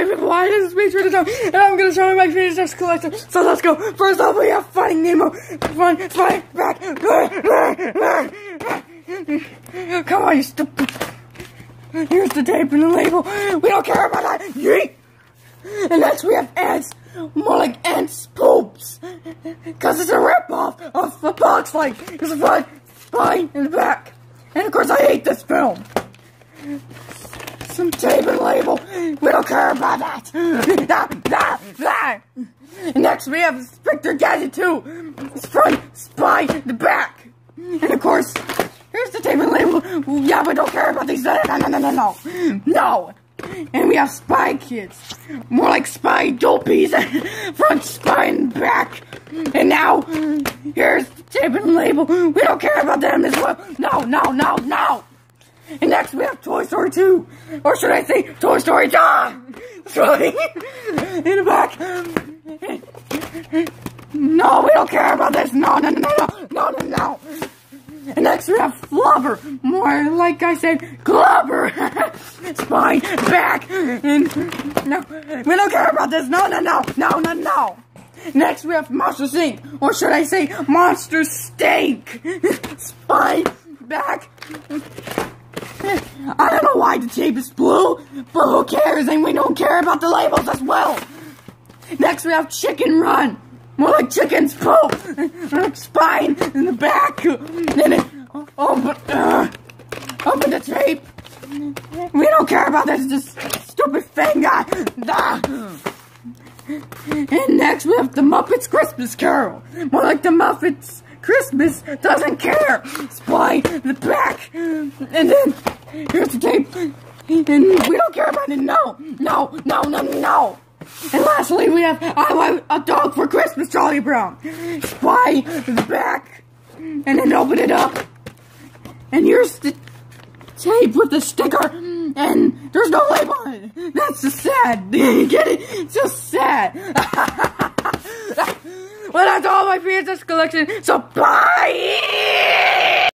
Alright people, I just made sure to show, and I'm gonna show you my VHS collection. So let's go. First off, we have Finding Nemo. Find back. Come on, you stupid. Here's the tape and the label. We don't care about that. Yeet. And next we have ants. More like ants poops. Cause it's a ripoff of a box fight. There's a front, spine, and the back. And of course I hate this film. Some tape and label. We don't care about that. And next we have Inspector Gadget 2. It's front, spine, the back. And of course, here's the tape and label. Yeah, we don't care about these. No. And we have Spy Kids. More like Spy Dopies. Front, spine, back. And now, here's the tape and label. We don't care about them as well. No. And next we have Toy Story 2. Or should I say, Toy Story 2. Sorry. In the back. No, we don't care about this. No. And next we have Flubber. More like I said, Glubber. Spine, back. And no, we don't care about this. No. Next we have Monster Inc. Or should I say, Monster Steak. Spine, back. I don't know why the tape is blue, but who cares? And we don't care about the labels as well. Next we have Chicken Run. More like chicken's poop. Spine in the back. And it, open the tape. We don't care about this stupid thing. And next we have the Muppets Christmas Carol. More like the Muppets Christmas doesn't care. Spine in the back. And then here's the tape. And we don't care about it. No. And lastly, we have I Want a Dog for Christmas, Charlie Brown. Spy in the back. And then open it up. And here's the tape with the sticker. And there's no label on it. That's just sad. Get it? It's just sad. Well, that's all my VHS collection. So bye!